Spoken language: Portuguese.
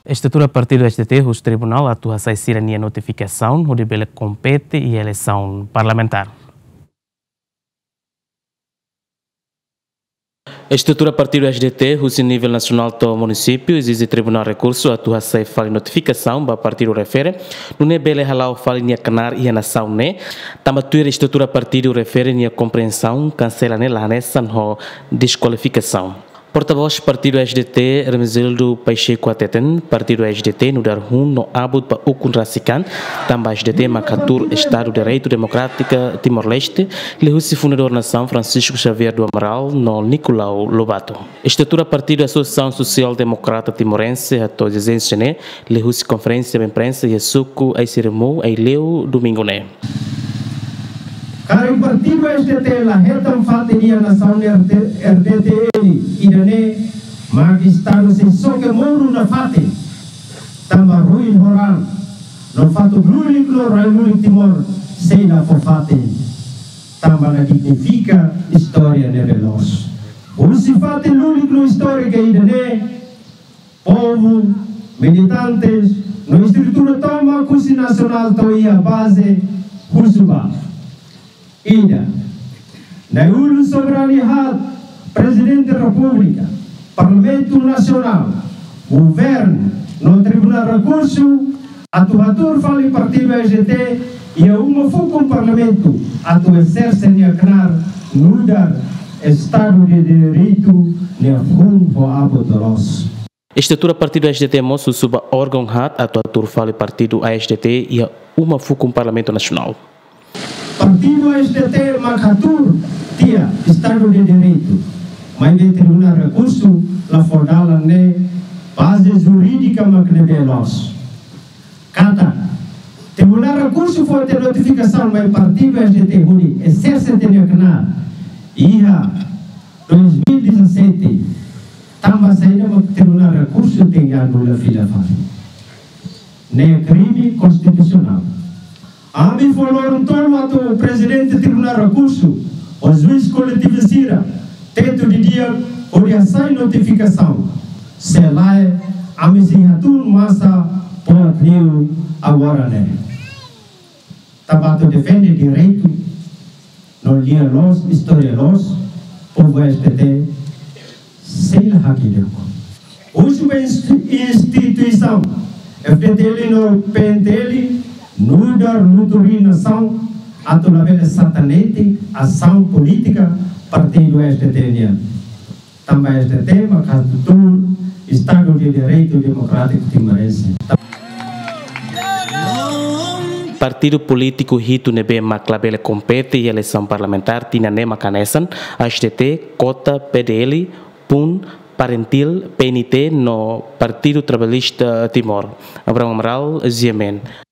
Estrutura partido SDT, o tribunal atua a cidadania notificação, onde ele compete e eleição parlamentar. A estrutura partido SDT, o nível nacional do município, exige tribunal recurso atua a fala notificação, para partido refere, não é bele halau fala nia canar e a nação né, também a estrutura partido refere nia compreensão, cancela né lá né, sanho desqualificação. Porta-voz partido SDT, Hermesildo Pacheco Ateten, partido SDT, no dar no abud para o Kunrasikan, também SDT Macatur, Estado de Direito Democrática Timor-Leste, lehussi fundador nação Francisco Xavier do Amaral, no Nicolau Lobato. Estrutura partido Associação Social Democrata Timorense, a todos os né, lehussi conferência de imprensa e suco a cerimônia a leu domingo né. Kari partido SDT la retam fateria nação RDT e dane magistado se soque moro na fate tamba ruim horal no fato grulik no raimulik timor sei na fofate tamba na dignifica história de veloz o se fate lulik no história que dane povo militantes no estrutura toma curso nacional toia base Husuba Ida, na Ulu Soberanidade, Presidente da República, Parlamento Nacional, Governo, no Tribunal de Recurso, atuador fala em partido SDT e a uma foi com o Parlamento, atu exerce a canar, nuda, Estado de Direito, ne fundo abo de los. Estrutura partido SDT moço suba órgão hat, atuador fala em partido SDT e a uma foi com o Parlamento Nacional. Partido SDT Macatur, tia, Estado de Direito, mas de Tribunal de Recurso, la fordala ne, base jurídica macnebelos. Kata, Tribunal de Recurso foi ter notificação, mas Partido SDT, huni, exerce tenha canal, iha, 2017, tamba saída, mas Tribunal de Recurso tem anula filha fari. Ne crime constitucional. A mim falaram todo o presidente do Tribunal de Recurso, o juiz coletivizira, dentro de dia, onde sai notificação. Se lá é, a mim se atua massa, pode vir agora, né? Tabato defende direito, não lia nós, história nós, povo STT, sem lá aqui dentro. Última instituição, FTT no PNTL, Nudar nuturinação, atolabela satanete, ação política, partido SDT. Também SDT, Macatur, Estado de Direito Democrático Timorense. Partido político Hito Nebe Maclabele compete e eleição parlamentar Tina Nema Canesan, SDT, Cota, PDL, PUN, Parentil, PNT no Partido Trabalhista Timor. Abraão Amaral, Ziemen.